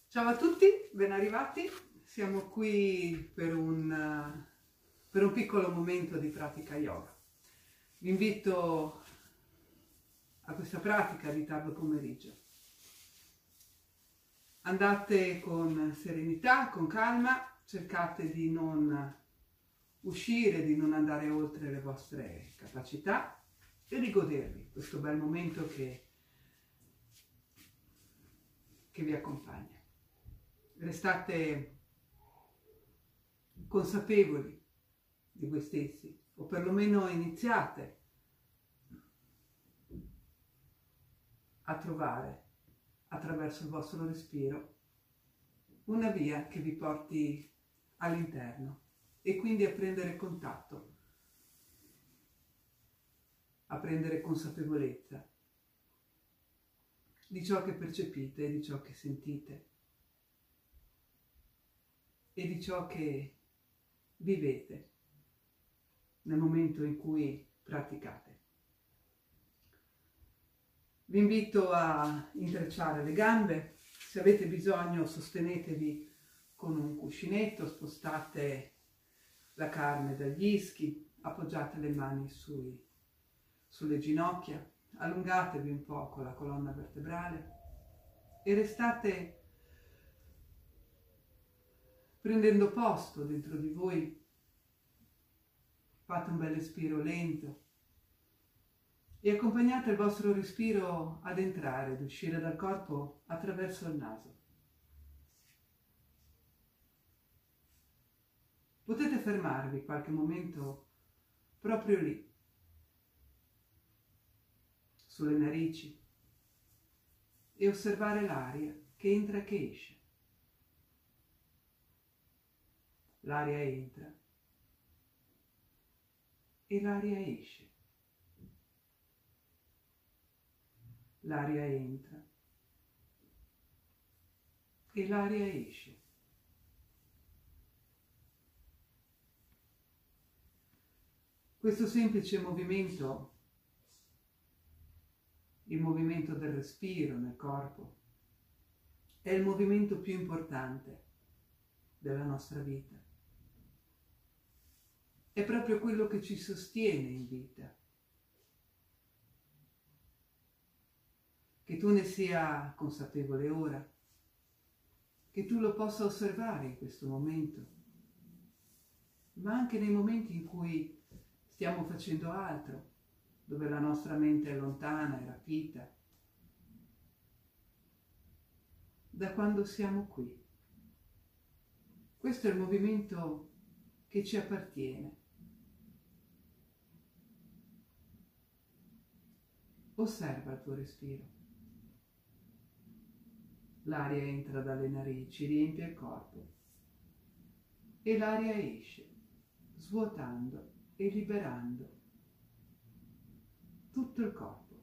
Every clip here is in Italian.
Ciao a tutti, ben arrivati. Siamo qui per un piccolo momento di pratica yoga. Vi invito a questa pratica di tardo pomeriggio. Andate con serenità, con calma, cercate di non uscire, di non andare oltre le vostre capacità e di godervi questo bel momento che vi accompagna. Restate consapevoli di voi stessi, o perlomeno iniziate a trovare attraverso il vostro respiro una via che vi porti all'interno e quindi a prendere contatto, a prendere consapevolezza di ciò che percepite e di ciò che sentite e di ciò che vivete nel momento in cui praticate. Vi invito a intrecciare le gambe, se avete bisogno sostenetevi con un cuscinetto, spostate la carne dagli ischi, appoggiate le mani sulle ginocchia, allungatevi un po' con la colonna vertebrale e restate prendendo posto dentro di voi. Fate un bel respiro lento e accompagnate il vostro respiro ad entrare, ad uscire dal corpo attraverso il naso. Potete fermarvi qualche momento proprio lì, sulle narici, e osservare l'aria che entra e che esce. L'aria entra e l'aria esce. L'aria entra e l'aria esce. Questo semplice movimento, il movimento del respiro nel corpo, è il movimento più importante della nostra vita. È proprio quello che ci sostiene in vita. Che tu ne sia consapevole ora, che tu lo possa osservare in questo momento, ma anche nei momenti in cui stiamo facendo altro, dove la nostra mente è lontana, è rapita, da quando siamo qui. Questo è il movimento che ci appartiene. Osserva il tuo respiro. L'aria entra dalle narici, riempie il corpo e l'aria esce, svuotando e liberando tutto il corpo.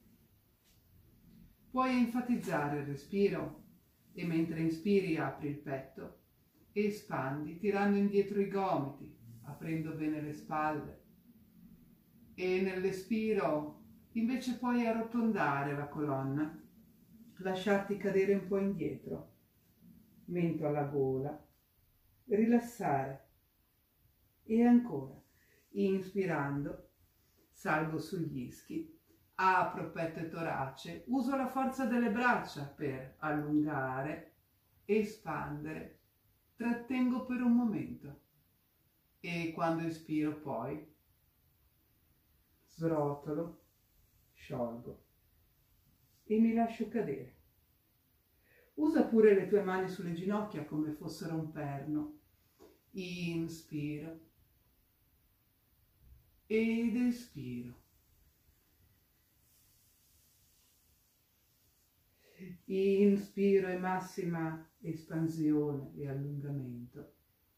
Puoi enfatizzare il respiro e mentre inspiri apri il petto e espandi tirando indietro i gomiti, aprendo bene le spalle, e nell'espiro invece puoi arrotondare la colonna, lasciarti cadere un po' indietro, mento alla gola, rilassare e ancora, inspirando, salgo sugli ischi, apro petto e torace, uso la forza delle braccia per allungare, espandere, trattengo per un momento e quando espiro poi srotolo, sciolgo e mi lascio cadere. Usa pure le tue mani sulle ginocchia come fossero un perno. Inspiro ed espiro. Inspiro e massima espansione e allungamento.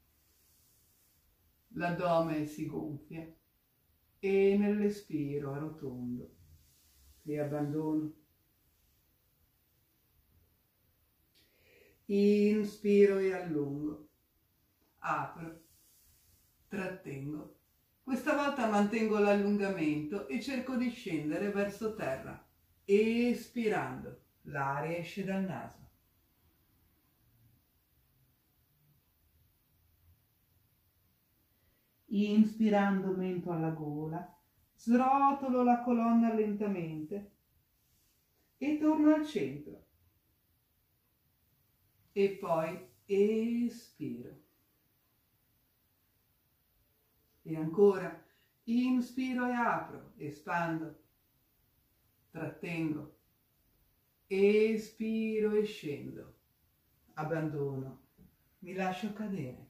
L'addome si gonfia e nell'espiro arrotondo e abbandono. Inspiro e allungo. Apro, trattengo. Questa volta mantengo l'allungamento e cerco di scendere verso terra. Espirando, l'aria esce dal naso. Inspirando mento alla gola, srotolo la colonna lentamente e torno al centro. E poi espiro. E ancora, inspiro e apro, espando, trattengo, espiro e scendo, abbandono, mi lascio cadere.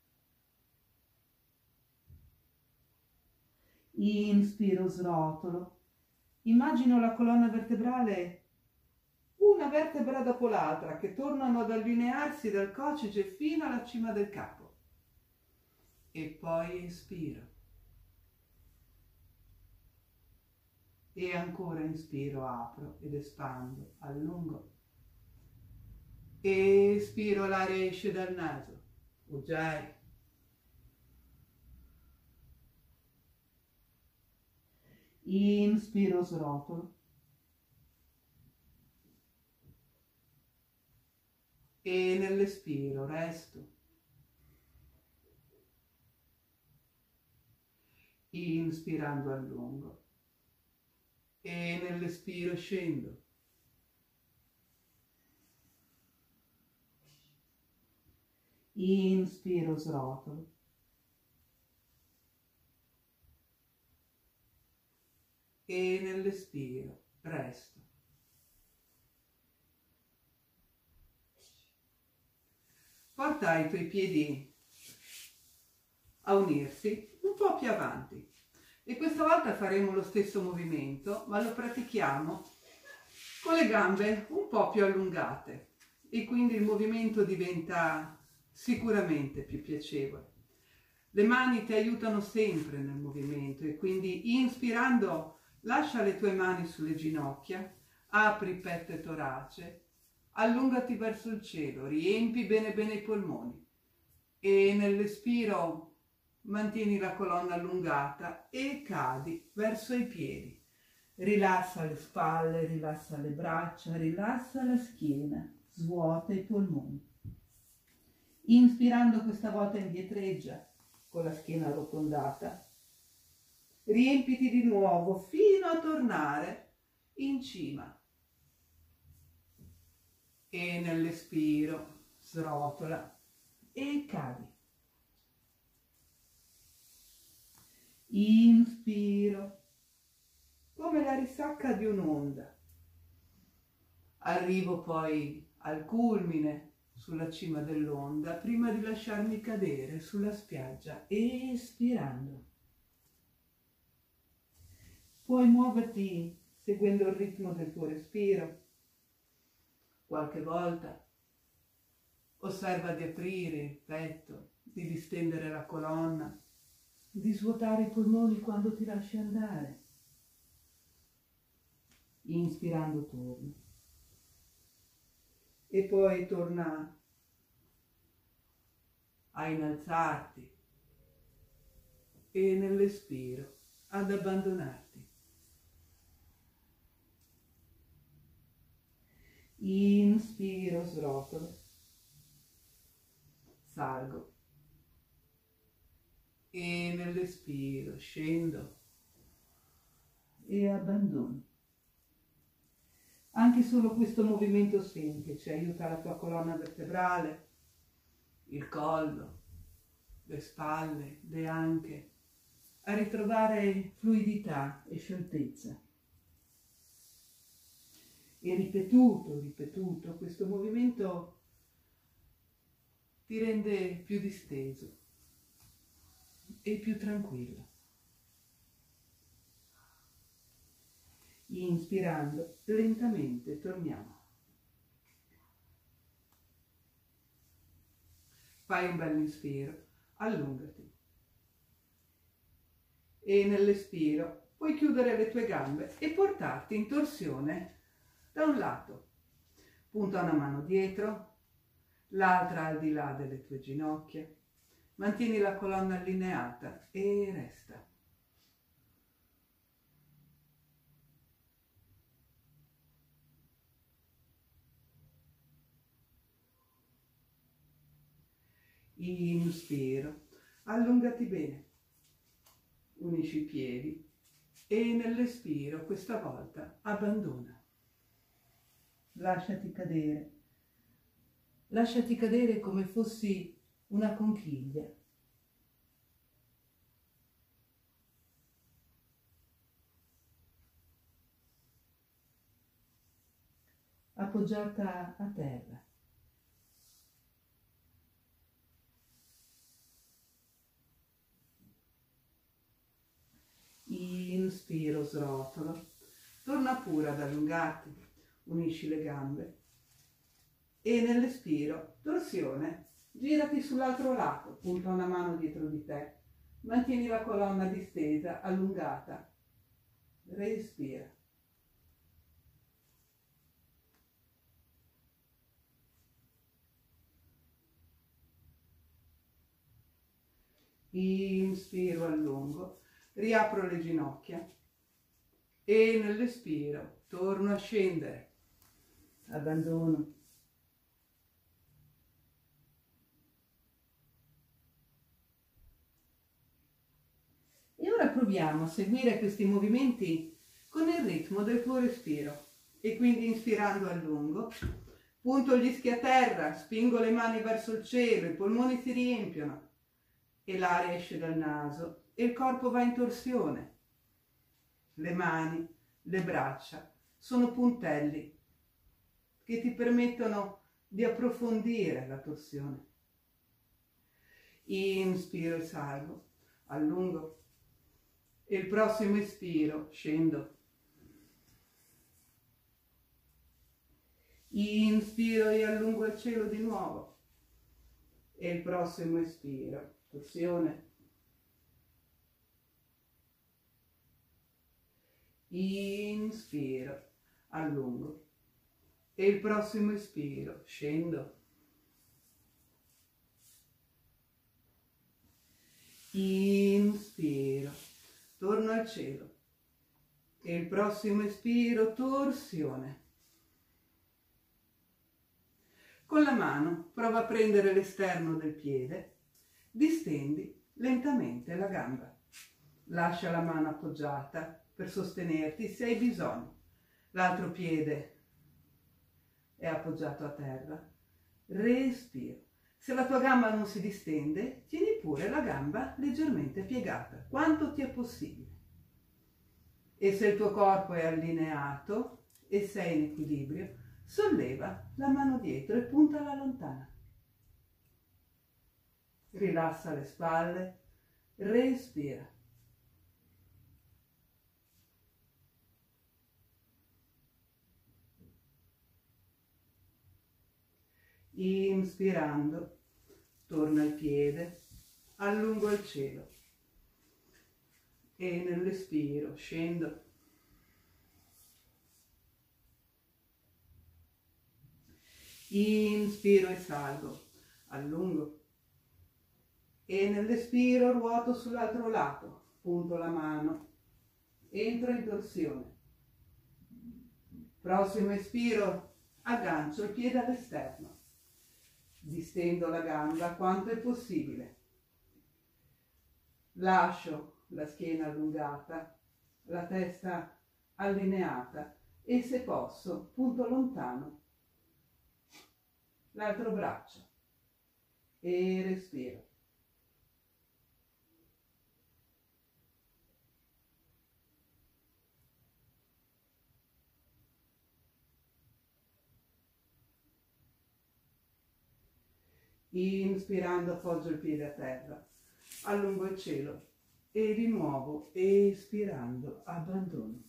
Inspiro, srotolo, immagino la colonna vertebrale, una vertebra dopo l'altra, che tornano ad allinearsi dal coccige fino alla cima del capo. E poi espiro. E ancora inspiro, apro ed espando, allungo. Espiro, l'aria esce dal naso. Ujjayi. Inspiro, srotolo. E nell'espiro resto. Inspirando allungo. E nell'espiro scendo. Inspiro, srotolo. E nell'espiro resto. Porta i tuoi piedi a unirsi un po' più avanti. E questa volta faremo lo stesso movimento, ma lo pratichiamo con le gambe un po' più allungate. E quindi il movimento diventa sicuramente più piacevole. Le mani ti aiutano sempre nel movimento e quindi inspirando lascia le tue mani sulle ginocchia, apri petto e torace, allungati verso il cielo, riempi bene bene i polmoni e nell'espiro mantieni la colonna allungata e cadi verso i piedi. Rilassa le spalle, rilassa le braccia, rilassa la schiena, svuota i polmoni. Inspirando questa volta indietreggia con la schiena arrotondata. Riempiti di nuovo fino a tornare in cima. E nell'espiro srotola e cadi. Inspiro come la risacca di un'onda. Arrivo poi al culmine sulla cima dell'onda prima di lasciarmi cadere sulla spiaggia espirando. Puoi muoverti seguendo il ritmo del tuo respiro. Qualche volta osserva di aprire il petto, di distendere la colonna, di svuotare i polmoni quando ti lasci andare. Inspirando torni. E poi torna a innalzarti e nell'espiro ad abbandonarti. Inspiro, srotolo, salgo e nell'espiro scendo e abbandono. Anche solo questo movimento semplice aiuta la tua colonna vertebrale, il collo, le spalle, le anche, a ritrovare fluidità e scioltezza. E ripetuto, questo movimento ti rende più disteso e più tranquillo. Inspirando, lentamente torniamo. Fai un bel inspiro, allungati. E nell'espiro puoi chiudere le tue gambe e portarti in torsione da un lato. Punta una mano dietro, l'altra al di là delle tue ginocchia. Mantieni la colonna allineata e resta. Inspiro, allungati bene unisci i piedi e nell'espiro questa volta abbandona. Lasciati cadere come fossi una conchiglia. Appoggiata a terra. Inspiro, srotolo, torna pure ad allungarti, unisci le gambe e nell'espiro, torsione, girati sull'altro lato, punta una mano dietro di te, mantieni la colonna distesa, allungata, respira. Inspiro, allungo, riapro le ginocchia e nell'espiro torno a scendere, abbandono. E ora proviamo a seguire questi movimenti con il ritmo del tuo respiro e quindi inspirando a lungo, punto gli ischi a terra, spingo le mani verso il cielo, i polmoni si riempiono e l'aria esce dal naso e il corpo va in torsione. Le mani, le braccia sono puntelli che ti permettono di approfondire la torsione. Inspiro e salgo, allungo e il prossimo espiro scendo. Inspiro e allungo il cielo di nuovo e il prossimo espiro, torsione. Inspiro, allungo e il prossimo espiro, scendo. Inspiro, torno al cielo e il prossimo espiro, torsione. Con la mano prova a prendere l'esterno del piede, distendi lentamente la gamba. Lascia la mano appoggiata per sostenerti se hai bisogno. L'altro piede è appoggiato a terra. Respiro. Se la tua gamba non si distende, tieni pure la gamba leggermente piegata, quanto ti è possibile. E se il tuo corpo è allineato e sei in equilibrio, solleva la mano dietro e puntala lontana. Rilassa le spalle, respira. Inspirando, torna il piede, allungo il cielo e nell'espiro scendo. Inspiro e salgo, allungo e nell'espiro ruoto sull'altro lato, punto la mano, entro in torsione. Prossimo espiro, aggancio il piede all'esterno. Distendo la gamba quanto è possibile. Lascio la schiena allungata, la testa allineata e se posso punto lontano l'altro braccio e respiro. Inspirando appoggio il piede a terra, allungo il cielo e di nuovo espirando abbandono.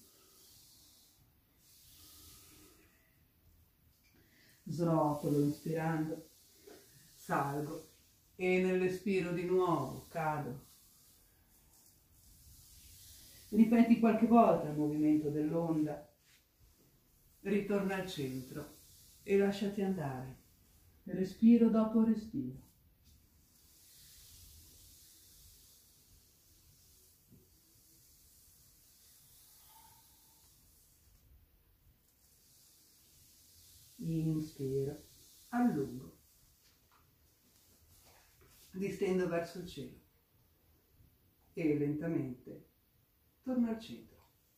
Srotolo inspirando, salgo e nell'espiro di nuovo cado. Ripeti qualche volta il movimento dell'onda, ritorna al centro e lasciati andare. Respiro dopo respiro. Inspiro, allungo, distendo verso il cielo. e lentamente torna al centro.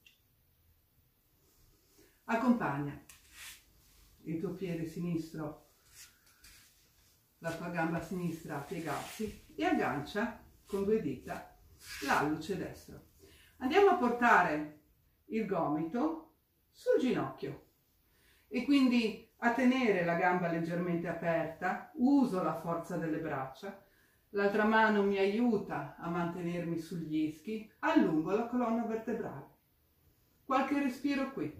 Accompagna il tuo piede sinistro, la tua gamba sinistra a piegarsi e aggancia con 2 dita l'alluce destro. Andiamo a portare il gomito sul ginocchio e quindi a tenere la gamba leggermente aperta, uso la forza delle braccia, l'altra mano mi aiuta a mantenermi sugli ischi, allungo la colonna vertebrale. Qualche respiro qui,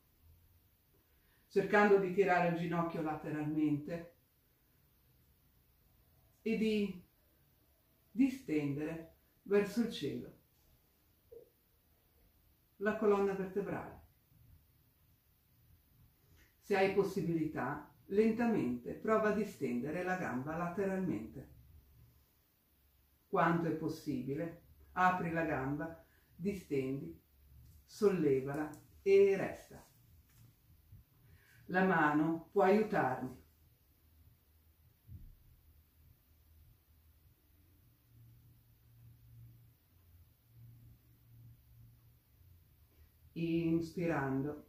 cercando di tirare il ginocchio lateralmente e di distendere verso il cielo la colonna vertebrale. Se hai possibilità, lentamente prova a distendere la gamba lateralmente. Quanto è possibile, apri la gamba, distendi, sollevala e resta. La mano può aiutarmi. Inspirando,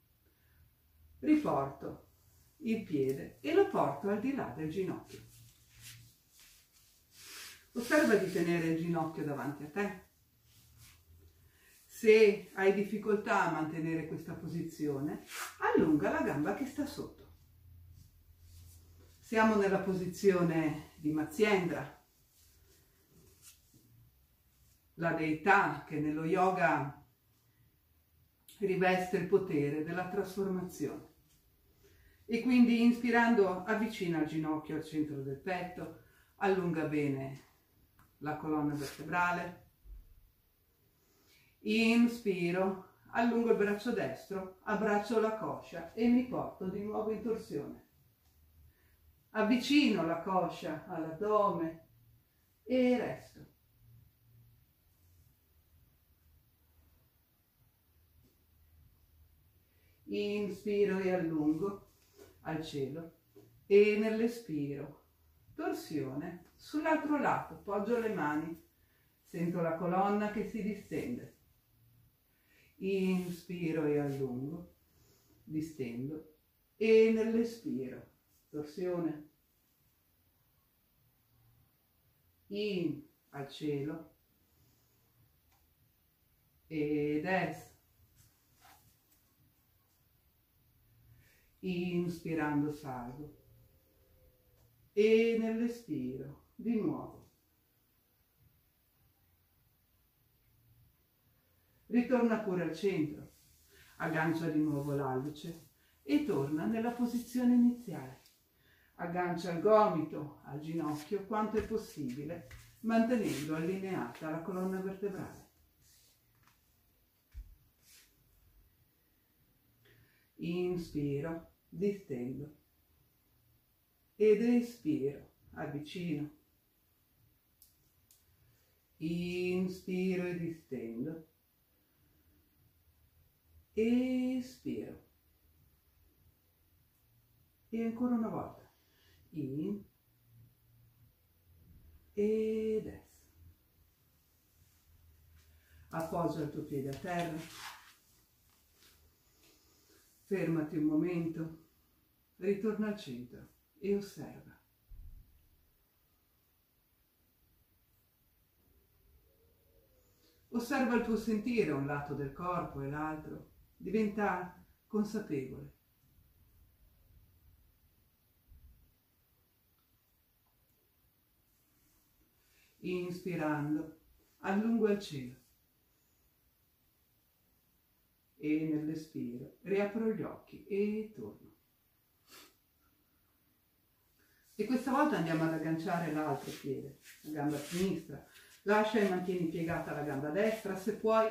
riporto il piede e lo porto al di là del ginocchio. Osserva di tenere il ginocchio davanti a te. Se hai difficoltà a mantenere questa posizione, allunga la gamba che sta sotto. Siamo nella posizione di Matsyendra, la deità che nello yoga riveste il potere della trasformazione. E quindi inspirando avvicina il ginocchio al centro del petto, allunga bene la colonna vertebrale. Inspiro, allungo il braccio destro, abbraccio la coscia e mi porto di nuovo in torsione. Avvicino la coscia all'addome e resto. Inspiro e allungo al cielo e nell'espiro torsione sull'altro lato, poggio le mani, sento la colonna che si distende. Inspiro e allungo, distendo e nell'espiro torsione. In al cielo ed es. Inspirando salgo e nell'espiro di nuovo. Ritorna pure al centro, aggancia di nuovo l'alluce e torna nella posizione iniziale. Aggancia il gomito al ginocchio quanto è possibile, mantenendo allineata la colonna vertebrale. Inspiro, distendo ed espiro, avvicino. Inspiro e distendo. Espiro. E ancora una volta. In ed es. Appoggia il tuo piede a terra. Fermati un momento. Ritorna al centro e osserva. Osserva il tuo sentire, un lato del corpo e l'altro. Diventa consapevole. Inspirando, allungo il cielo. E nell'espiro riapro gli occhi e torno. E questa volta andiamo ad agganciare l'altro piede, la gamba sinistra. Lascia e mantieni piegata la gamba destra, se puoi.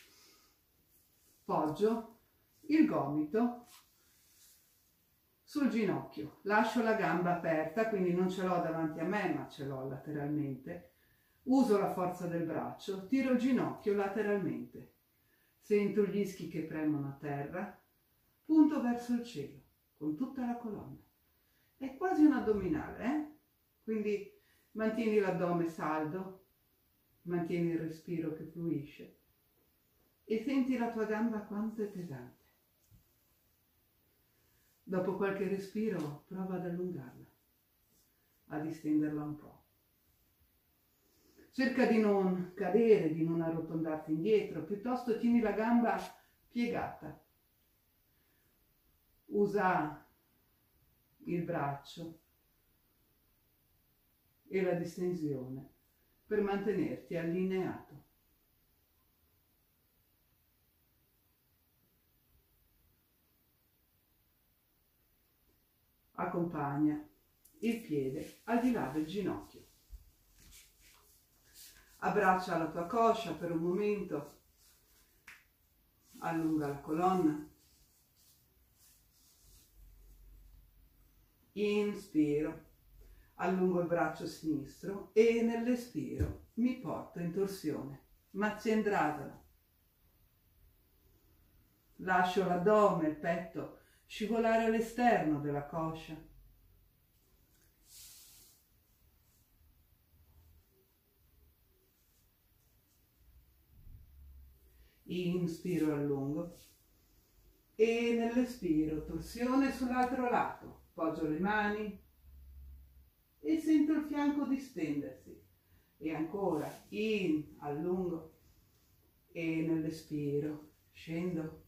Poggio il gomito sul ginocchio. Lascio la gamba aperta, quindi non ce l'ho davanti a me, ma ce l'ho lateralmente. Uso la forza del braccio, tiro il ginocchio lateralmente. Sento gli ischi che premono a terra, punto verso il cielo, con tutta la colonna. È quasi un addominale, Quindi mantieni l'addome saldo, Mantieni il respiro che fluisce e senti la tua gamba quanto è pesante. Dopo qualche respiro prova ad allungarla, a distenderla un po'. Cerca di non cadere, di non arrotondarti indietro, piuttosto tieni la gamba piegata. Usa il braccio e la distensione per mantenerti allineato. Accompagna il piede al di là del ginocchio. Abbraccia la tua coscia per un momento, allunga la colonna. Inspiro, allungo il braccio sinistro e nell'espiro mi porto in torsione, Matsyendrasana. Lascio l'addome, il petto scivolare all'esterno della coscia. Inspiro, allungo e nell'espiro torsione sull'altro lato. Poggio le mani e sento il fianco distendersi. E ancora, allungo e nell'espiro scendo.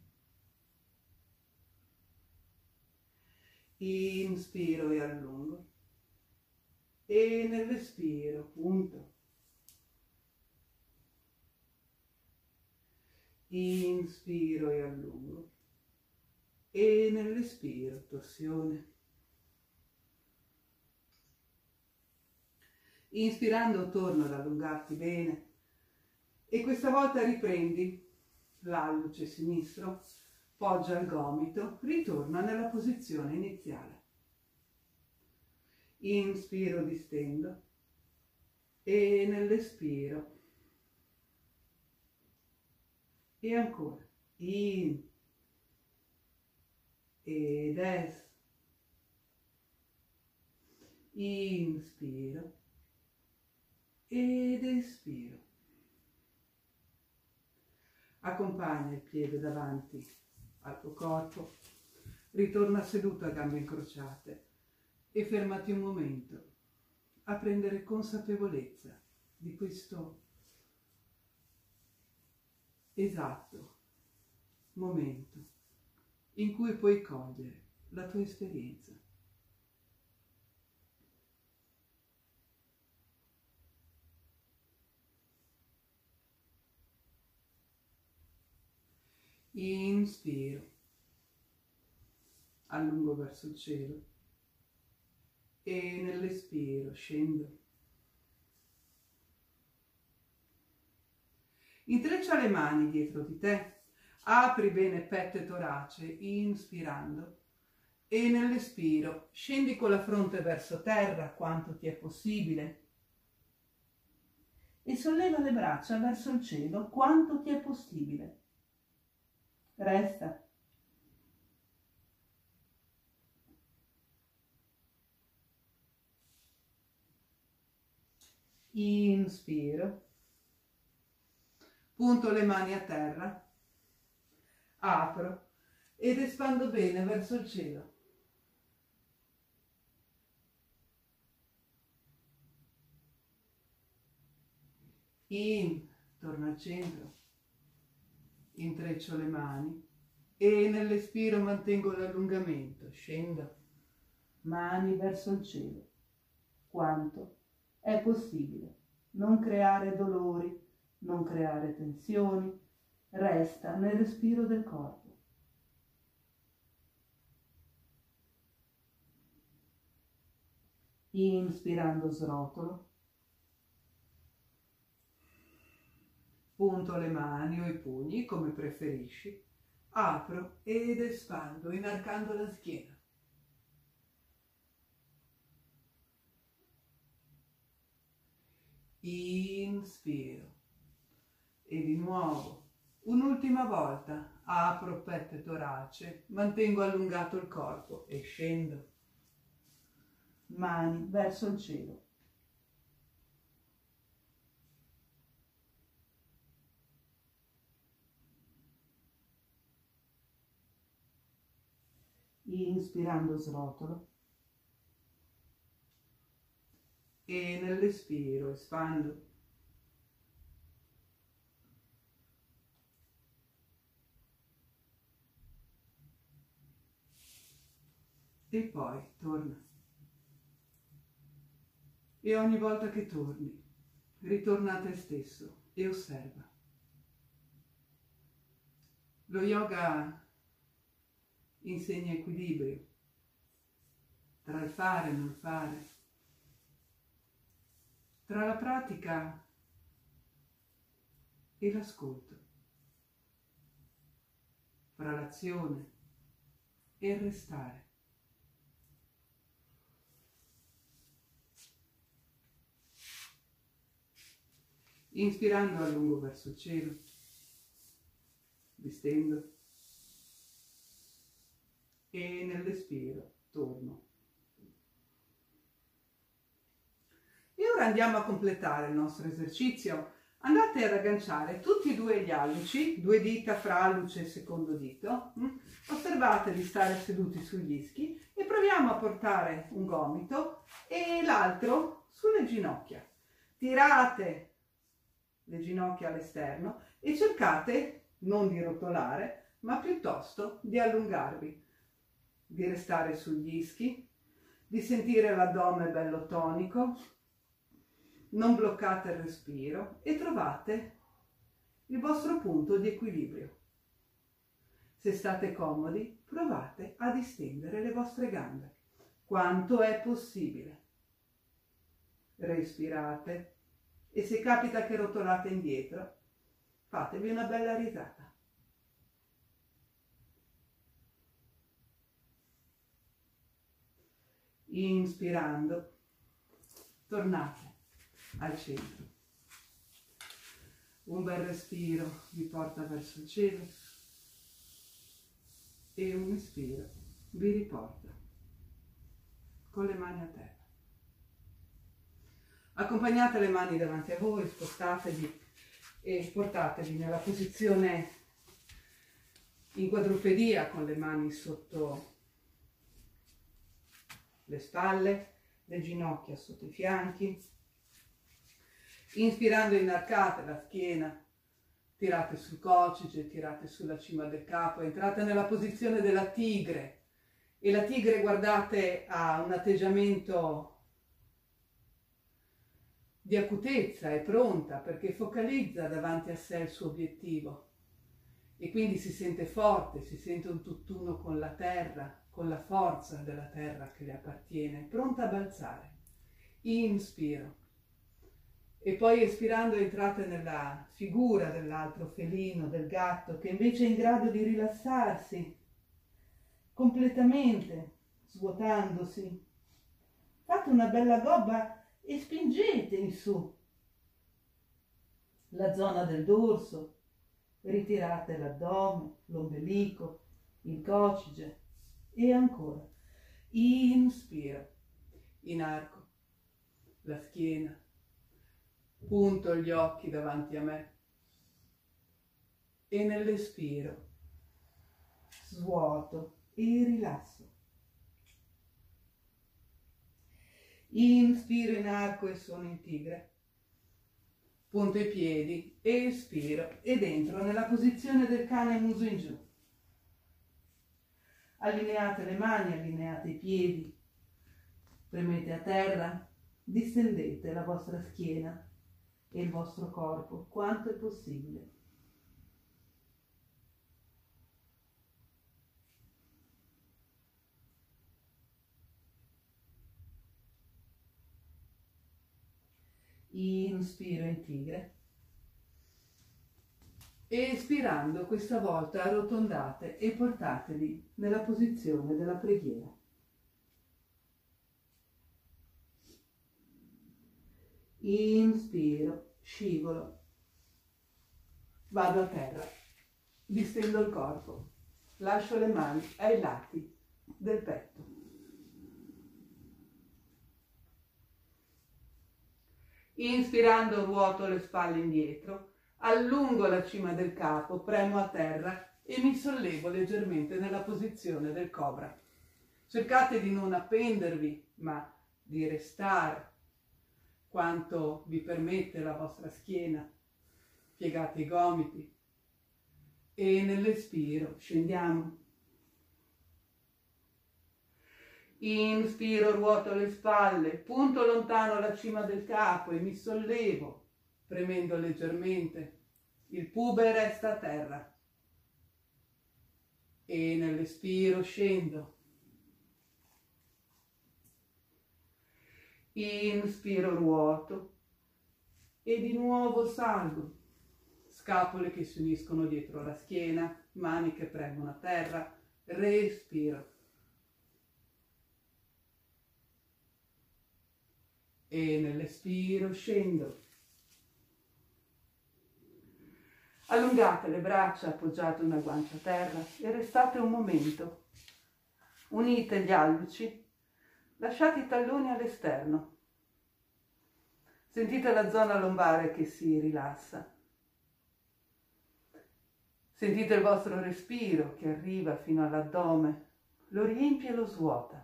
Inspiro e allungo e nell'espiro punto. Inspiro e allungo e nell'espiro torsione. Inspirando torno ad allungarti bene e questa volta riprendi l'alluce sinistro, poggia il gomito, ritorna nella posizione iniziale. Inspiro, distendo e nell'espiro e ancora in ed es. Inspiro ed espiro. Accompagna il piede davanti al tuo corpo, ritorna seduto a gambe incrociate e fermati un momento a prendere consapevolezza di questo esatto momento in cui puoi cogliere la tua esperienza. Inspiro, allungo verso il cielo e nell'espiro scendo. Intreccia le mani dietro di te, apri bene petto e torace, inspirando e nell'espiro scendi con la fronte verso terra quanto ti è possibile e solleva le braccia verso il cielo quanto ti è possibile. Resta. Inspiro, punto le mani a terra, apro ed espando bene verso il cielo. Torno al centro, intreccio le mani e nell'espiro mantengo l'allungamento, scendo, mani verso il cielo, quanto è possibile. Non creare dolori, non creare tensioni, resta nel respiro del corpo. Inspirando srotolo, punto le mani o i pugni come preferisci, apro ed espando inarcando la schiena. Inspiro e di nuovo un'ultima volta apro petto e torace, mantengo allungato il corpo e scendo, mani verso il cielo. Inspirando srotolo e nell'espiro espando. E poi torna. E ogni volta che torni, ritorna a te stesso e osserva. Lo yoga insegna equilibrio tra il fare e non fare, tra la pratica e l'ascolto, fra l'azione e il restare. Inspirando a lungo verso il cielo, distendo, e nell'espiro torno. E ora andiamo a completare il nostro esercizio. Andate ad agganciare tutti e due gli alluci, 2 dita fra alluce e secondo dito. Osservate di stare seduti sugli ischi e proviamo a portare un gomito e l'altro sulle ginocchia. Tirate le ginocchia all'esterno e cercate non di rotolare, ma piuttosto di allungarvi, di restare sugli ischi, di sentire l'addome bello tonico, non bloccate il respiro e trovate il vostro punto di equilibrio. Se state comodi, provate a distendere le vostre gambe, quanto è possibile. Respirate. E se capita che rotolate indietro, fatevi una bella risata. Inspirando, tornate al centro. Un bel respiro vi porta verso il cielo e un espiro vi riporta con le mani a terra. Accompagnate le mani davanti a voi, spostatevi e portatevi nella posizione in quadrupedia con le mani sotto le spalle, le ginocchia sotto i fianchi. Inspirando inarcate la schiena, tirate sul coccige, tirate sulla cima del capo, entrate nella posizione della tigre e la tigre, guardate, ha un atteggiamento di acutezza, è pronta perché focalizza davanti a sé il suo obiettivo e quindi si sente forte, si sente un tutt'uno con la terra, con la forza della terra che le appartiene, pronta a balzare. Inspiro e poi espirando entrate nella figura dell'altro felino, del gatto, che invece è in grado di rilassarsi completamente, svuotandosi. Fate una bella gobba e spingete in su la zona del dorso, ritirate l'addome, l'ombelico, il coccige e ancora. Inspiro, inarco la schiena, punto gli occhi davanti a me e nell'espiro svuoto e rilasso. Inspiro in arco e sono in tigre. Punto i piedi, espiro ed entro nella posizione del cane muso in giù. Allineate le mani, allineate i piedi, premete a terra, distendete la vostra schiena e il vostro corpo quanto è possibile. Inspiro in tigre. Espirando, questa volta arrotondate e portatevi nella posizione della preghiera. Inspiro, scivolo, vado a terra, distendo il corpo, lascio le mani ai lati del petto. Inspirando ruoto le spalle indietro, allungo la cima del capo, premo a terra e mi sollevo leggermente nella posizione del cobra. Cercate di non appendervi, ma di restare quanto vi permette la vostra schiena. Piegate i gomiti e nell'espiro scendiamo. Inspiro, ruoto le spalle, punto lontano la cima del capo e mi sollevo, premendo leggermente. Il pube resta a terra. E nell'espiro scendo. Inspiro, ruoto e di nuovo salgo. Scapole che si uniscono dietro la schiena, mani che premono a terra. Respiro. E nell'espiro scendo. Allungate le braccia, appoggiate una guancia a terra e restate un momento. Unite gli alluci, lasciate i talloni all'esterno. Sentite la zona lombare che si rilassa. Sentite il vostro respiro che arriva fino all'addome, lo riempie e lo svuota.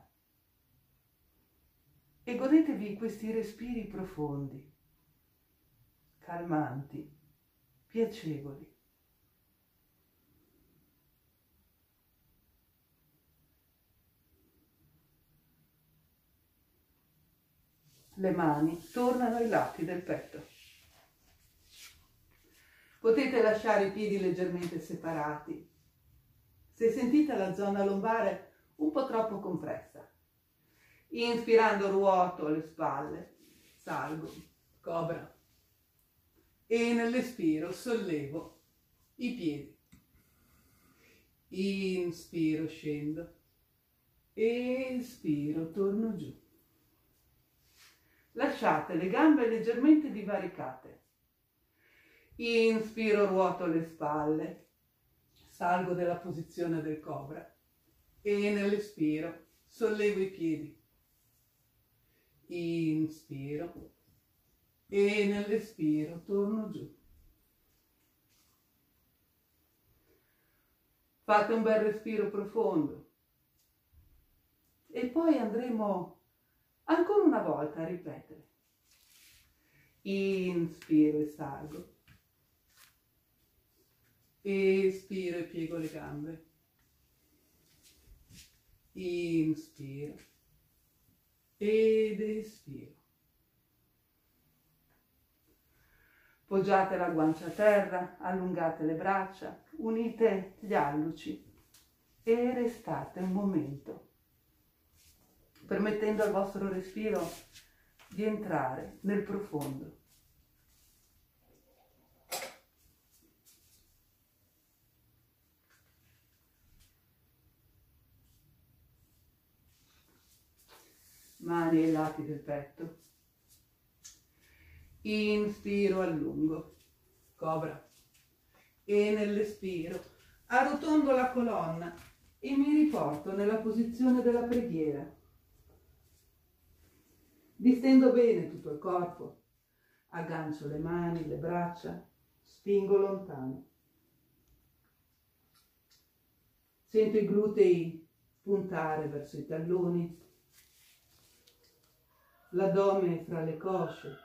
E godetevi questi respiri profondi, calmanti, piacevoli. Le mani tornano ai lati del petto. Potete lasciare i piedi leggermente separati. Se sentite la zona lombare un po' troppo compressa. Inspirando ruoto le spalle, salgo, cobra. E nell'espiro sollevo i piedi. Inspiro, scendo. Espiro, torno giù. Lasciate le gambe leggermente divaricate. Inspiro, ruoto le spalle, salgo della posizione del cobra e nell'espiro sollevo i piedi. Inspiro e nell'espiro torno giù. Fate un bel respiro profondo e poi andremo ancora una volta a ripetere. Inspiro e salgo. Espiro e piego le gambe. Inspiro ed espiro. Poggiate la guancia a terra, allungate le braccia, unite gli alluci e restate un momento, permettendo al vostro respiro di entrare nel profondo. Mani ai lati del petto. Inspiro, allungo, cobra. E nell'espiro arrotondo la colonna e mi riporto nella posizione della preghiera. Distendo bene tutto il corpo, aggancio le mani, le braccia, spingo lontano. Sento i glutei puntare verso i talloni, l'addome fra le cosce.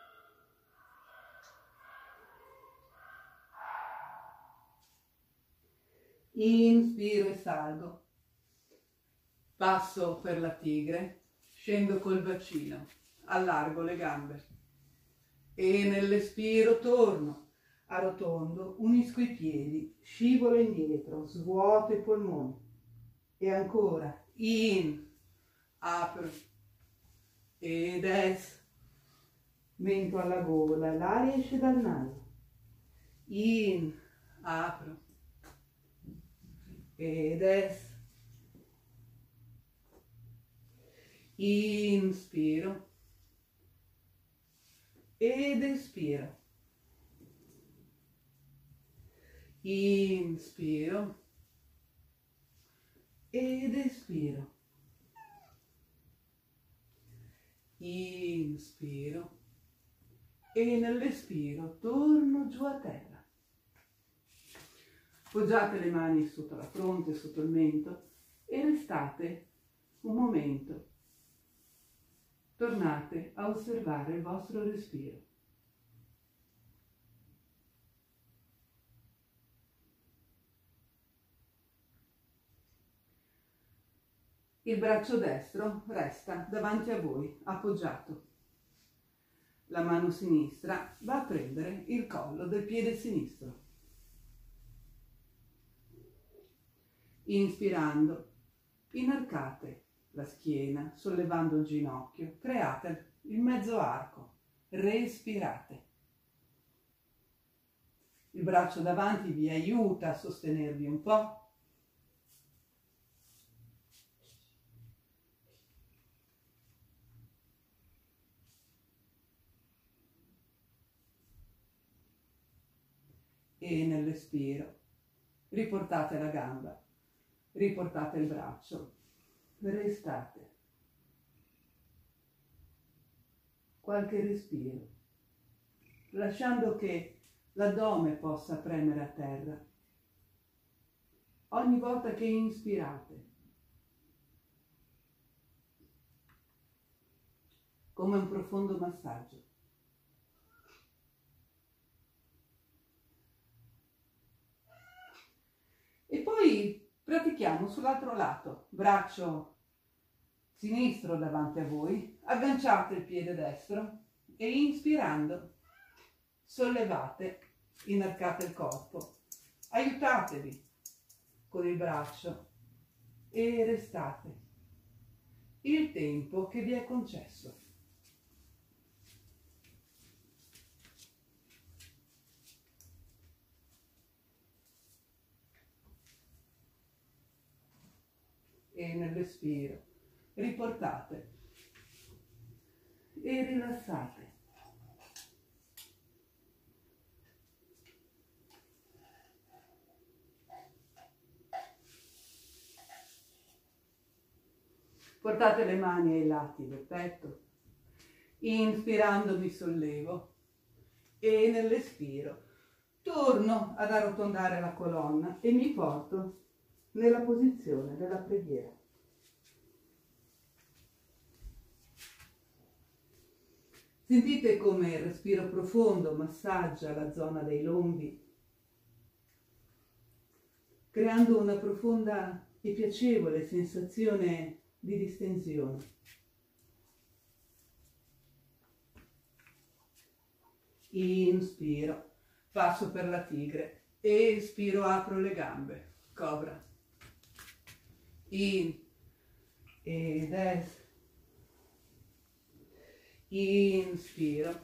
Inspiro e salgo. Passo per la tigre, scendo col bacino, allargo le gambe. E nell'espiro torno, arrotondo, unisco i piedi, scivolo indietro, svuoto i polmoni. E ancora, in, apro, ed es, mento alla gola, l'aria esce dal naso. In, apro, ed es. Inspiro ed espiro. Inspiro ed espiro. Inspiro e nell'espiro torno giù a terra. Poggiate le mani sotto la fronte, sotto il mento e restate un momento, tornate a osservare il vostro respiro. Il braccio destro resta davanti a voi, appoggiato. La mano sinistra va a prendere il collo del piede sinistro. Inspirando, inarcate la schiena, sollevando il ginocchio, create il mezzo arco, respirate. Il braccio davanti vi aiuta a sostenervi un po'. E nell'espiro riportate la gamba, riportate il braccio, restate. Qualche respiro, lasciando che l'addome possa premere a terra. Ogni volta che inspirate, come un profondo massaggio. E poi pratichiamo sull'altro lato, braccio sinistro davanti a voi, agganciate il piede destro e inspirando sollevate, inarcate il corpo, aiutatevi con il braccio e restate il tempo che vi è concesso. E nell'espiro riportate e rilassate. Portate le mani ai lati del petto, inspirando mi sollevo e nell'espiro torno ad arrotondare la colonna e mi porto nella posizione della preghiera. Sentite come il respiro profondo massaggia la zona dei lombi, creando una profonda e piacevole sensazione di distensione. Inspiro, passo per la tigre, espiro, apro le gambe, cobra. In ed es. Inspiro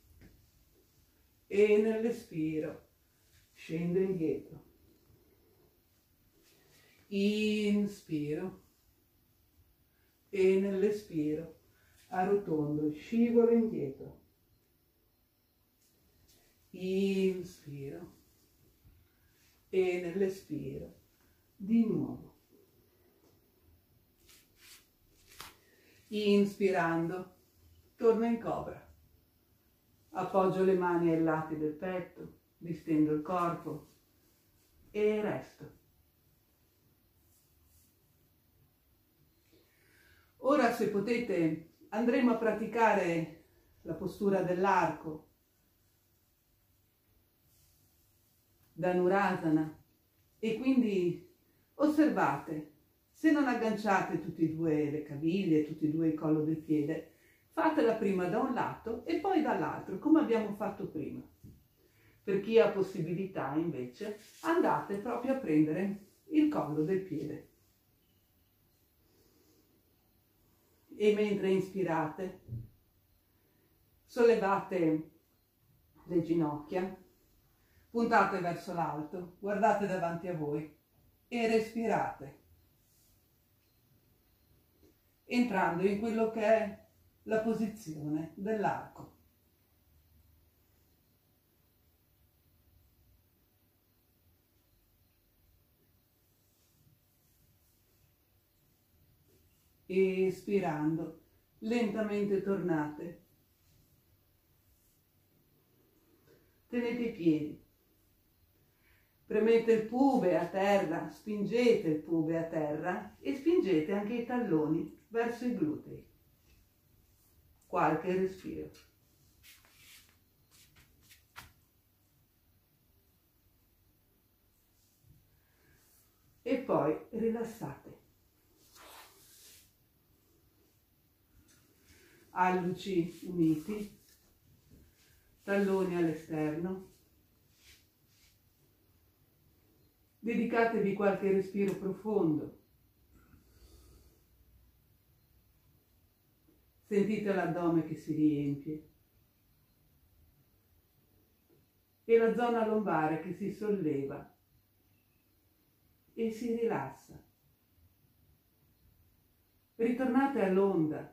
e nell'espiro scendo indietro. Inspiro e nell'espiro arrotondo e scivolo indietro. Inspiro e nell'espiro di nuovo. Inspirando, torno in cobra. Appoggio le mani ai lati del petto, distendo il corpo e resto. Ora, se potete, andremo a praticare la postura dell'arco, Dhanurasana, e quindi osservate. Se non agganciate tutti e due le caviglie, tutti e due il collo del piede, fatela prima da un lato e poi dall'altro, come abbiamo fatto prima. Per chi ha possibilità, invece, andate proprio a prendere il collo del piede. E mentre inspirate, sollevate le ginocchia, puntate verso l'alto, guardate davanti a voi e respirate, entrando in quello che è la posizione dell'arco. Espirando, lentamente tornate. Tenete i piedi. Premete il pube a terra, spingete il pube a terra e spingete anche i talloni verso i glutei. Qualche respiro. E poi rilassate. Alluci uniti, talloni all'esterno. Dedicatevi qualche respiro profondo. Sentite l'addome che si riempie e la zona lombare che si solleva e si rilassa. Ritornate all'onda.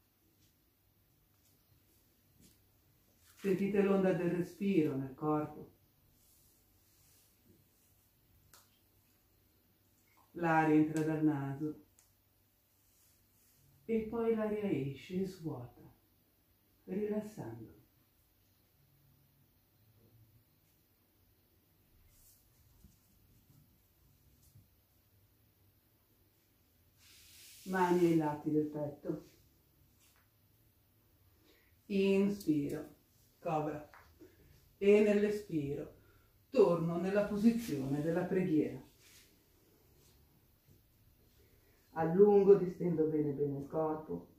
Sentite l'onda del respiro nel corpo. L'aria entra dal naso e poi l'aria esce e svuota, rilassando. Mani ai lati del petto. Inspiro, cobra, e nell'espiro torno nella posizione della preghiera. Allungo, distendo bene bene il corpo.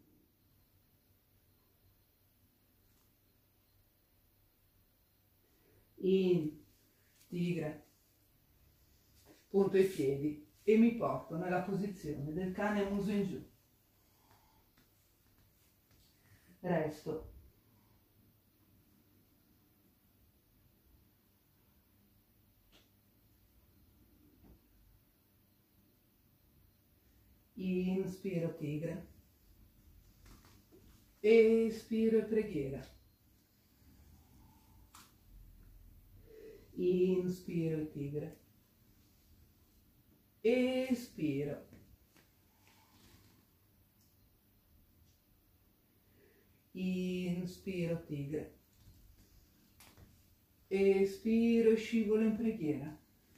In tigre, punto i piedi e mi porto nella posizione del cane a muso in giù. Resto. Inspiro tigre, espiro e preghiera. Inspiro tigre, espiro. Inspiro tigre, espiro e scivolo in preghiera.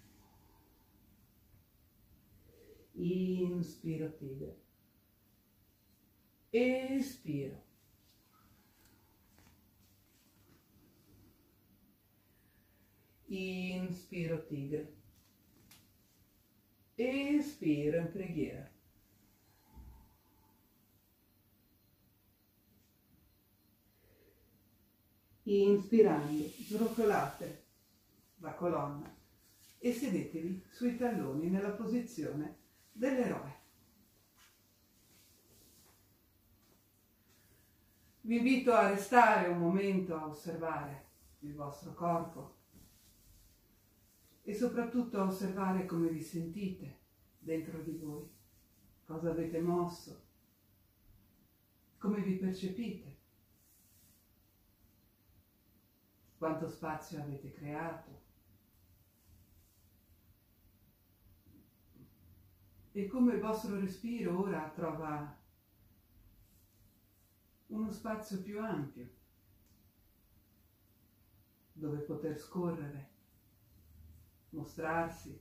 Inspiro tigre, espiro. Inspiro tigre, espiro in preghiera. Inspirando, srocolate la colonna e sedetevi sui talloni nella posizione dell'eroe. Vi invito a restare un momento a osservare il vostro corpo e soprattutto a osservare come vi sentite dentro di voi, cosa avete mosso, come vi percepite, quanto spazio avete creato e come il vostro respiro ora trova uno spazio più ampio dove poter scorrere, mostrarsi.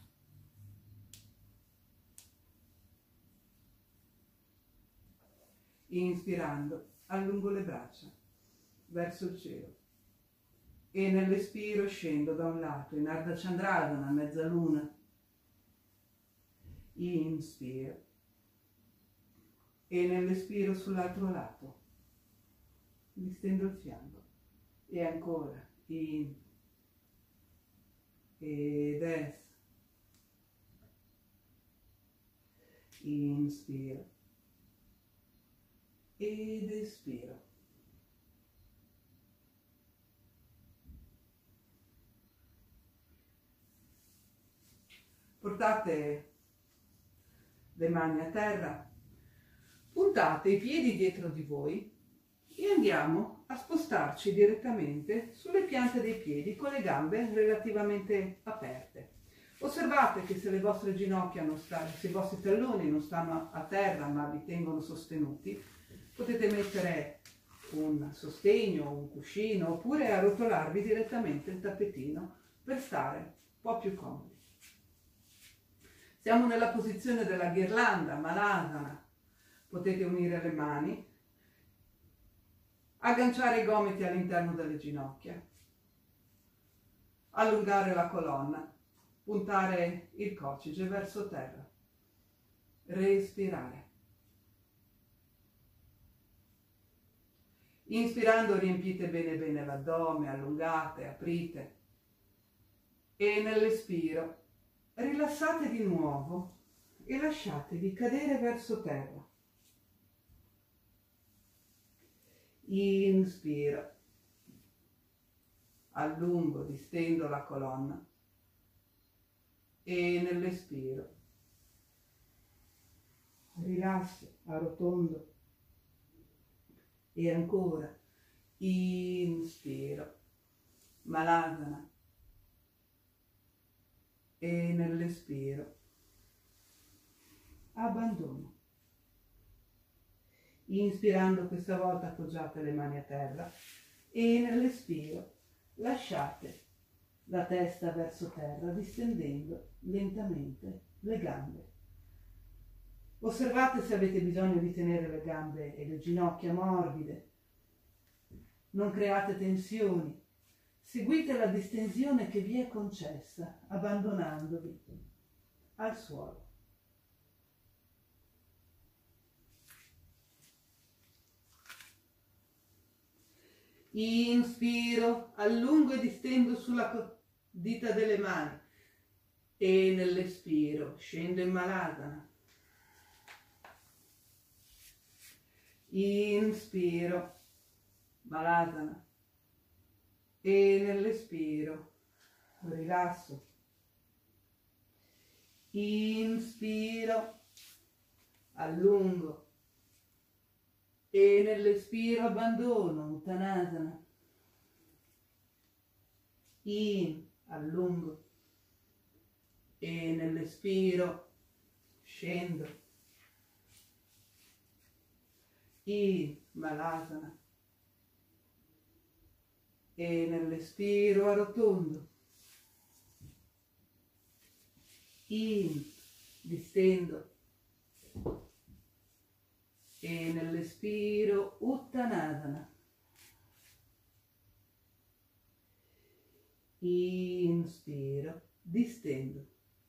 Inspirando, allungo le braccia verso il cielo e nell'espiro scendo da un lato in Ardha Chandragana, mezzaluna. Inspiro e nell'espiro sull'altro lato distendo il fianco e ancora in ed es. Inspiro ed espiro. Portate le mani a terra, puntate i piedi dietro di voi e andiamo a spostarci direttamente sulle piante dei piedi con le gambe relativamente aperte. Osservate che se le vostre ginocchia non stanno, se i vostri talloni non stanno a terra ma vi tengono sostenuti, potete mettere un sostegno, un cuscino oppure arrotolarvi direttamente il tappetino per stare po' più comodi. Siamo nella posizione della ghirlanda, Malasana. Potete unire le mani, agganciare i gomiti all'interno delle ginocchia, allungare la colonna, puntare il coccige verso terra, respirare. Inspirando riempite bene bene l'addome, allungate, aprite e nell'espiro rilassate di nuovo e lasciatevi cadere verso terra. Inspiro, allungo, distendo la colonna e nell'espiro rilasso, arrotondo e ancora inspiro, Malasana e nell'espiro abbandono. Inspirando questa volta appoggiate le mani a terra e nell'espiro lasciate la testa verso terra distendendo lentamente le gambe. Osservate se avete bisogno di tenere le gambe e le ginocchia morbide. Non create tensioni. Seguite la distensione che vi è concessa, abbandonandovi al suolo. Inspiro, allungo e distendo sulla dita delle mani e nell'espiro scendo in Malasana. Inspiro, Malasana e nell'espiro rilasso. Inspiro, allungo e nell'espiro abbandono, Uttanasana. Allungo e nell'espiro scendo. Malasana e nell'espiro arrotondo. Distendo e nell'espiro Uttanasana. Inspiro, distendo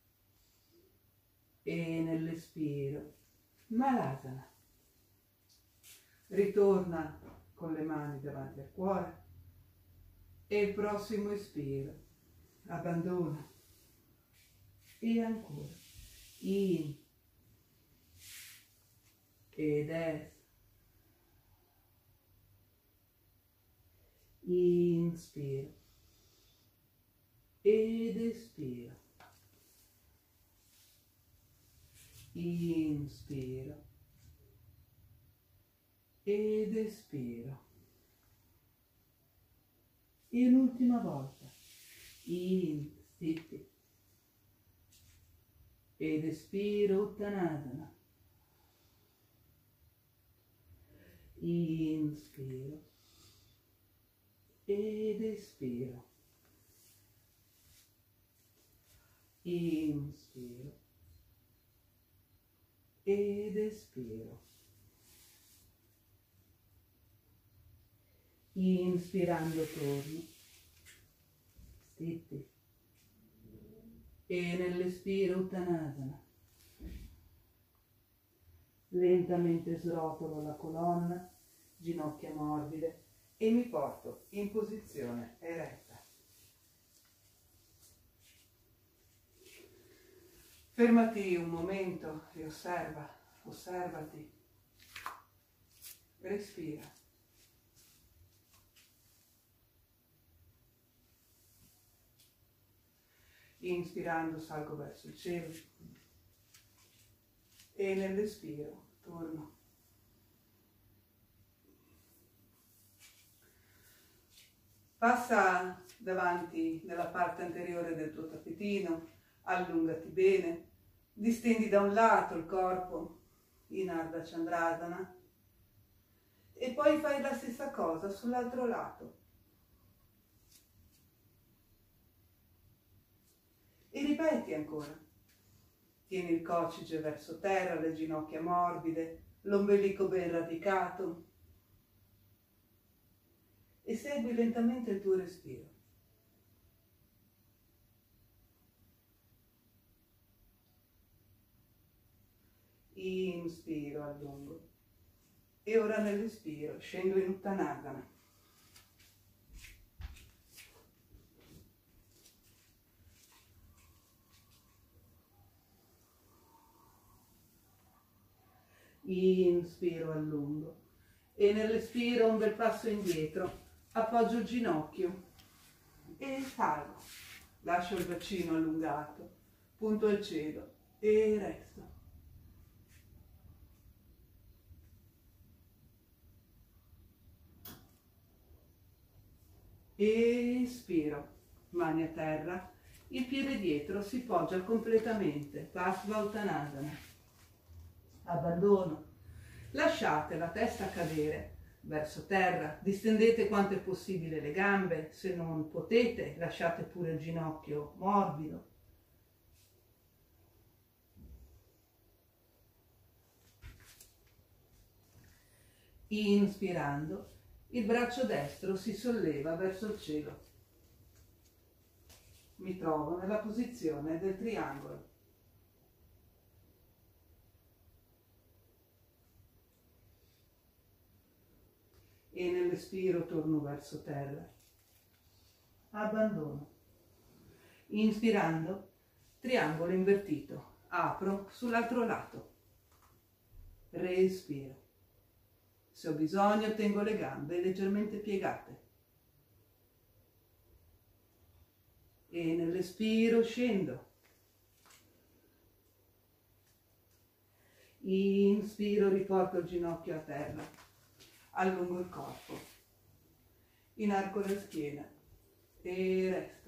e nell'espiro Malasana. Ritorna con le mani davanti al cuore e il prossimo espiro abbandona e ancora in ed es. Inspiro ed espiro. Inspiro ed espiro. E l'ultima volta. Stitti ed espiro Uttanasana. Inspiro ed espiro. Inspiro ed espiro. Inspirando torno, stitti e nell'espiro Uttanasana. Lentamente srotolo la colonna, ginocchia morbide e mi porto in posizione eretta. Fermati un momento e osservati, respira. Inspirando salgo verso il cielo e nell'espiro torno. Passa davanti nella parte anteriore del tuo tappetino, allungati bene, distendi da un lato il corpo in Ardha Chandrasana e poi fai la stessa cosa sull'altro lato. ripeti ancora. Tieni il coccige verso terra, le ginocchia morbide, l'ombelico ben radicato e segui lentamente il tuo respiro. Inspiro a lungo e ora nell'espiro scendo in Uttanasana. Inspiro a lungo e nell'espiro un bel passo indietro, appoggio il ginocchio e salgo, lascio il bacino allungato, punto il cielo e resto. Espiro, mani a terra, il piede dietro si poggia completamente, Pasva Uttanasana. Abbandono. Lasciate la testa cadere verso terra, distendete quanto è possibile le gambe, se non potete lasciate pure il ginocchio morbido. Inspirando, il braccio destro si solleva verso il cielo. Mi trovo nella posizione del triangolo. E nell'espiro torno verso terra. Abbandono. Inspirando, triangolo invertito. Apro sull'altro lato. Respiro. Se ho bisogno tengo le gambe leggermente piegate. E nell'espiro scendo. Inspiro, riporto il ginocchio a terra. Allungo il corpo, inarco la schiena e resto.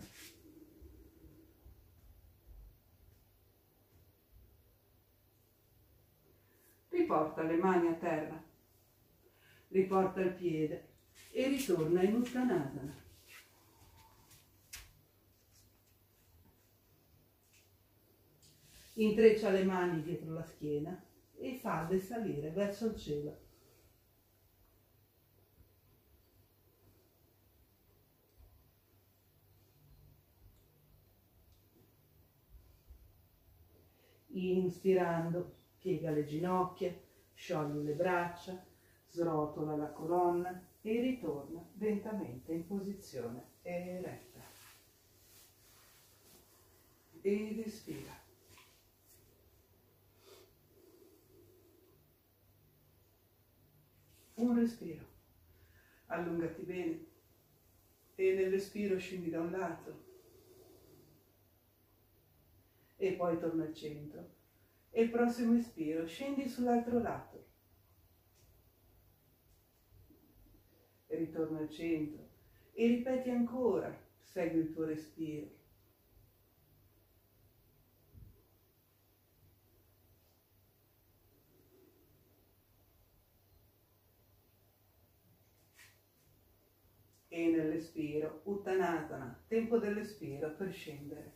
Riporta le mani a terra, riporta il piede e ritorna in Uttanasana. Intreccia le mani dietro la schiena e falle salire verso il cielo. Inspirando, piega le ginocchia, sciogli le braccia, srotola la colonna e ritorna lentamente in posizione eretta. Ed espira. Un respiro. Allungati bene e nell'espiro scendi da un lato. E poi torna al centro e il prossimo espiro scendi sull'altro lato e ritorna al centro e ripeti ancora, segui il tuo respiro. E nell'espiro Uttanasana, tempo dell'espiro per scendere.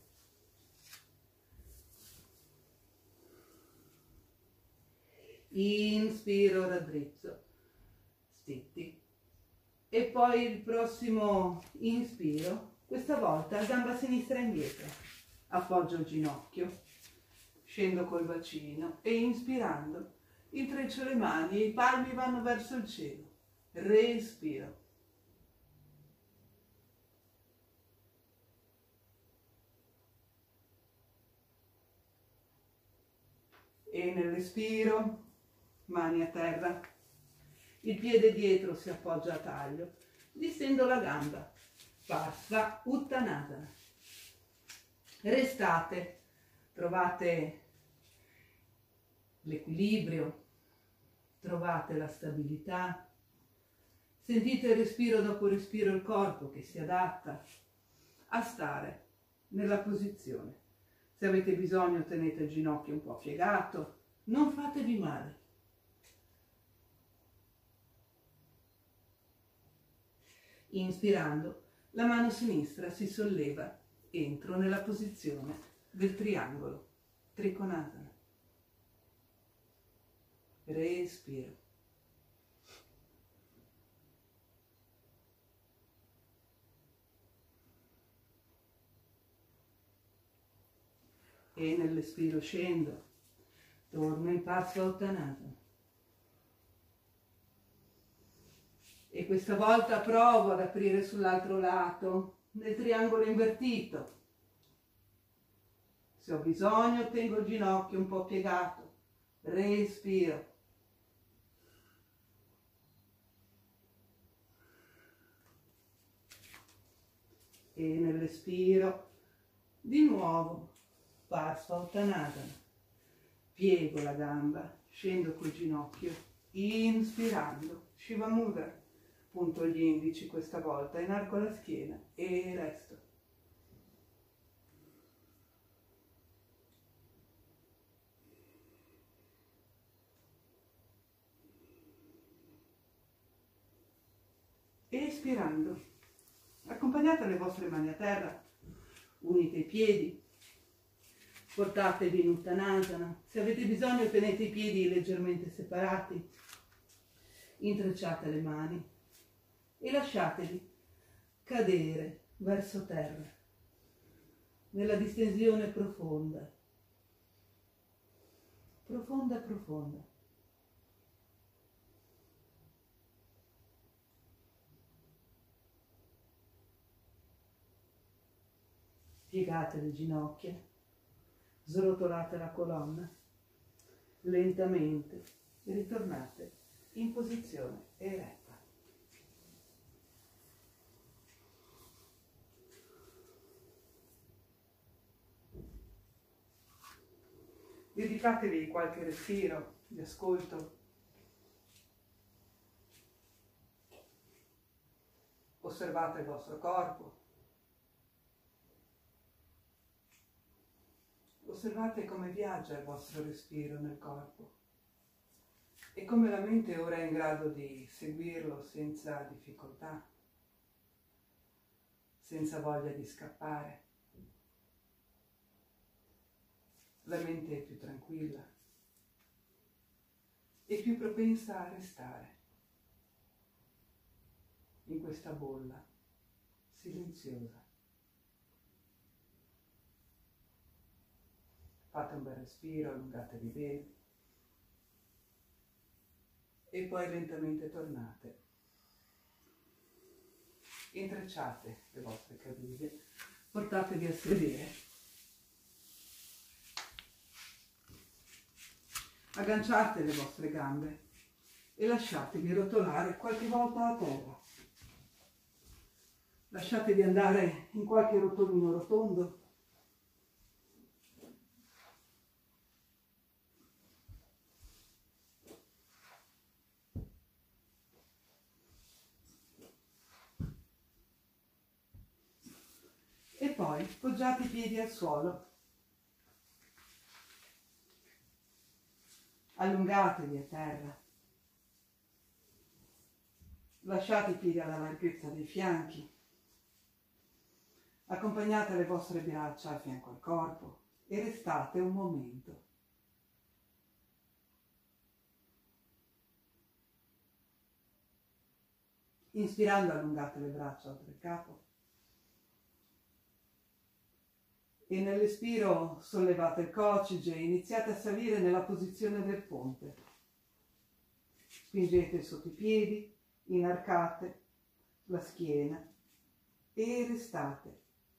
Inspiro, raddrizzo, stitti e poi il prossimo inspiro, questa volta gamba sinistra indietro, appoggio il ginocchio, scendo col bacino e inspirando intreccio le mani e i palmi vanno verso il cielo, respiro. E nell'espiro mani a terra, il piede dietro si appoggia a taglio, distendo la gamba, Pasva Uttanasana. Restate, trovate l'equilibrio, trovate la stabilità, sentite respiro dopo respiro il corpo che si adatta a stare nella posizione. Se avete bisogno tenete il ginocchio un po' piegato, non fatevi male. Inspirando, la mano sinistra si solleva, entro nella posizione del triangolo, Trikonasana. Respiro. E nell'espiro scendo, torno in Parsvauttanasana. E questa volta provo ad aprire sull'altro lato, nel triangolo invertito. Se ho bisogno tengo il ginocchio un po' piegato. Respiro. E nell'espiro di nuovo Parsvauttanasana. Piego la gamba, scendo col ginocchio, inspirando Shiva Mudra. Punto gli indici questa volta, inarco la schiena e resto. Espirando, accompagnate le vostre mani a terra, unite i piedi, portatevi in Uttanasana. Se avete bisogno tenete i piedi leggermente separati, intrecciate le mani e lasciateli cadere verso terra, nella distensione profonda, profonda, profonda. Piegate le ginocchia, srotolate la colonna, lentamente ritornate in posizione eretta. Dedicatevi qualche respiro di ascolto. Osservate il vostro corpo. Osservate come viaggia il vostro respiro nel corpo e come la mente ora è in grado di seguirlo senza difficoltà, senza voglia di scappare. La mente è più tranquilla e più propensa a restare in questa bolla silenziosa. Fate un bel respiro, allungatevi bene e poi lentamente tornate. Intrecciate le vostre caviglie, portatevi a sedere. Agganciate le vostre gambe e lasciatevi rotolare qualche volta a terra. Lasciatevi andare in qualche rotolino rotondo. E poi poggiate i piedi al suolo. Allungatevi a terra. Lasciate i piedi alla larghezza dei fianchi. Accompagnate le vostre braccia a fianco al corpo e restate un momento. Inspirando allungate le braccia oltre il capo. E nell'espiro sollevate il coccige e iniziate a salire nella posizione del ponte. Spingete sotto i piedi, inarcate la schiena e restate.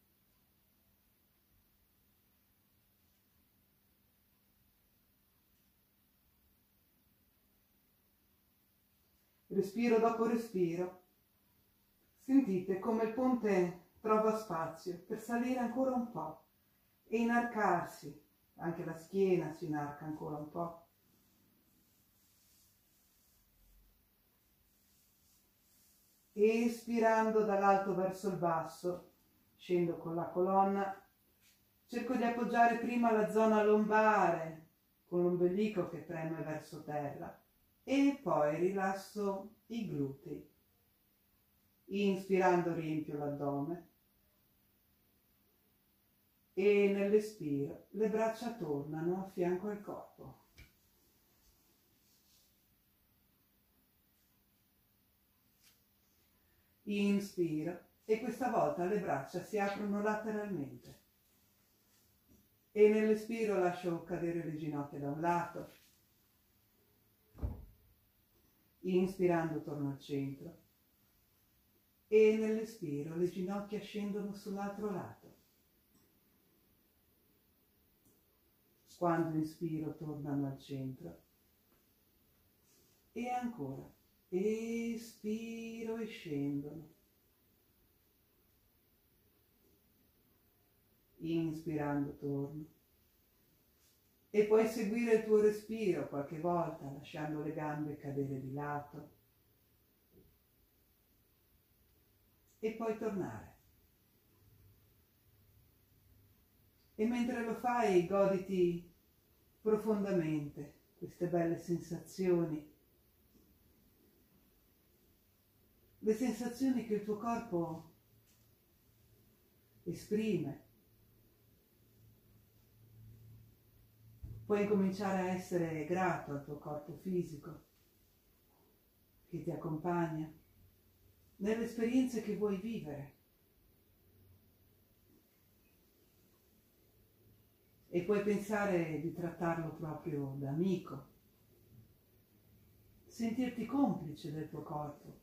Respiro dopo respiro, sentite come il ponte trova spazio per salire ancora un po' e inarcarsi, anche la schiena si inarca ancora un po'. Espirando dall'alto verso il basso, scendo con la colonna, cerco di appoggiare prima la zona lombare con l'ombelico che preme verso terra e poi rilasso i glutei. Inspirando riempio l'addome e nell'espiro le braccia tornano a fianco al corpo. Inspiro e questa volta le braccia si aprono lateralmente e nell'espiro lascio cadere le ginocchia da un lato. Inspirando torno al centro e nell'espiro le ginocchia scendono sull'altro lato. Quando inspiro tornano al centro e ancora espiro e scendono. Inspirando torno e puoi seguire il tuo respiro qualche volta lasciando le gambe cadere di lato e poi tornare. E mentre lo fai goditi profondamente queste belle sensazioni, le sensazioni che il tuo corpo esprime. Puoi cominciare a essere grato al tuo corpo fisico che ti accompagna nelle esperienze che vuoi vivere. E puoi pensare di trattarlo proprio da amico, sentirti complice del tuo corpo,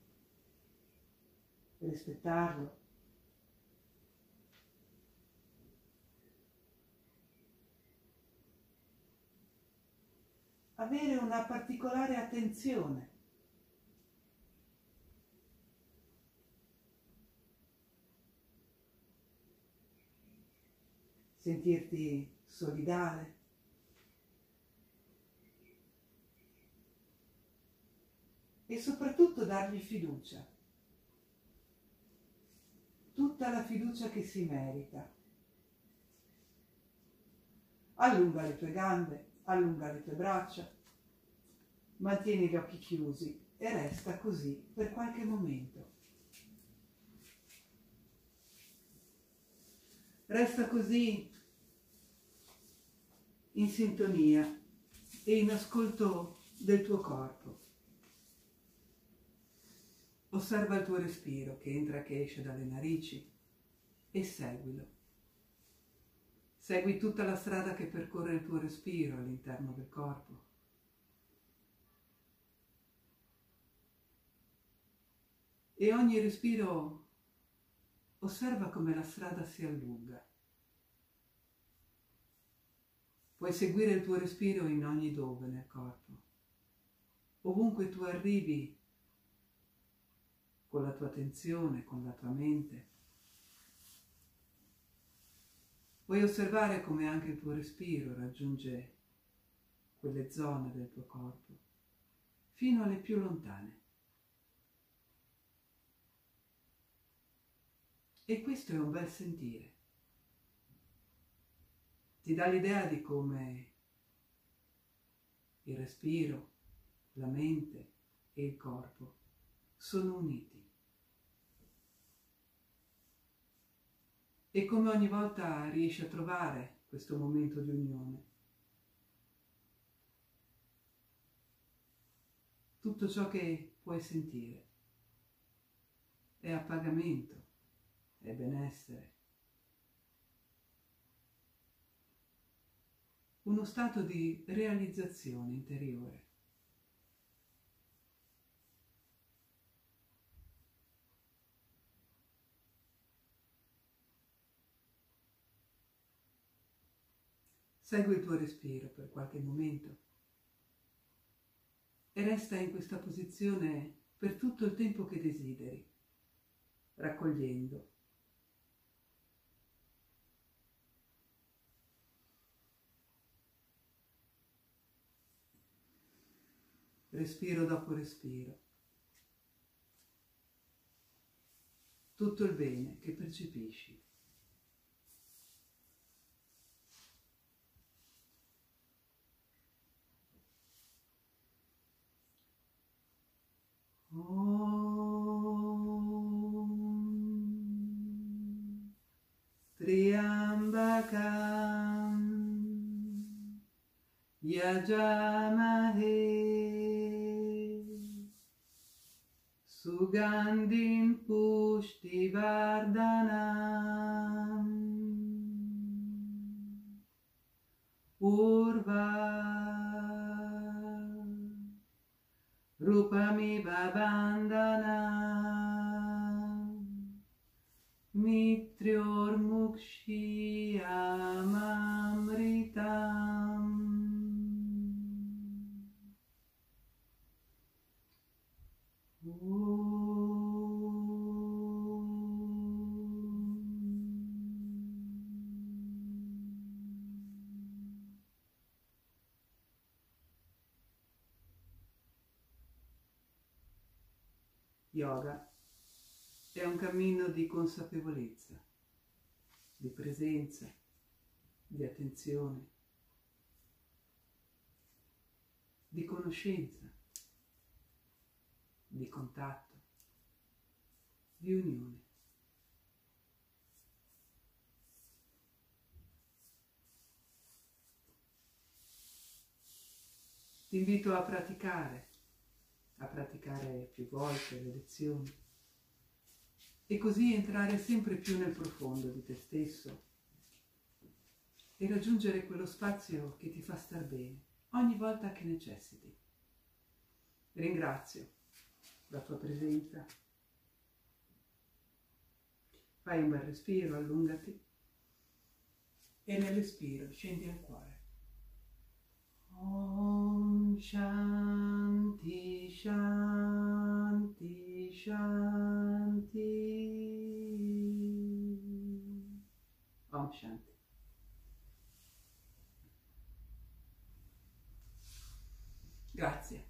rispettarlo. Avere una particolare attenzione. Sentirti solidale. E soprattutto dargli fiducia. Tutta la fiducia che si merita. Allunga le tue gambe, allunga le tue braccia, mantieni gli occhi chiusi e resta così per qualche momento. Resta così in sintonia e in ascolto del tuo corpo. Osserva il tuo respiro che entra e che esce dalle narici e seguilo. Segui tutta la strada che percorre il tuo respiro all'interno del corpo. E ogni respiro osserva come la strada si allunga. Puoi seguire il tuo respiro in ogni dove nel corpo. Ovunque tu arrivi con la tua attenzione, con la tua mente. Puoi osservare come anche il tuo respiro raggiunge quelle zone del tuo corpo, fino alle più lontane. E questo è un bel sentire. Ti dà l'idea di come il respiro, la mente e il corpo sono uniti. E come ogni volta riesci a trovare questo momento di unione. Tutto ciò che puoi sentire è appagamento, è benessere, uno stato di realizzazione interiore. Segui il tuo respiro per qualche momento e resta in questa posizione per tutto il tempo che desideri, raccogliendo. Respiro dopo respiro. Tutto il bene che percepisci. Om Triambaka Yajamahe Sugandhin Pushti Vardhanam Urva Rupamiva Bandhanam Mitryor Mukshiyamamritam. Yoga è un cammino di consapevolezza, di presenza, di attenzione, di conoscenza, di contatto, di unione. Ti invito a praticare più volte le lezioni e così entrare sempre più nel profondo di te stesso e raggiungere quello spazio che ti fa star bene ogni volta che necessiti. Ringrazio la tua presenza. Fai un bel respiro, allungati e nell'espiro scendi al cuore. Om Shanti Shanti Shanti. Om Shanti. Grazie.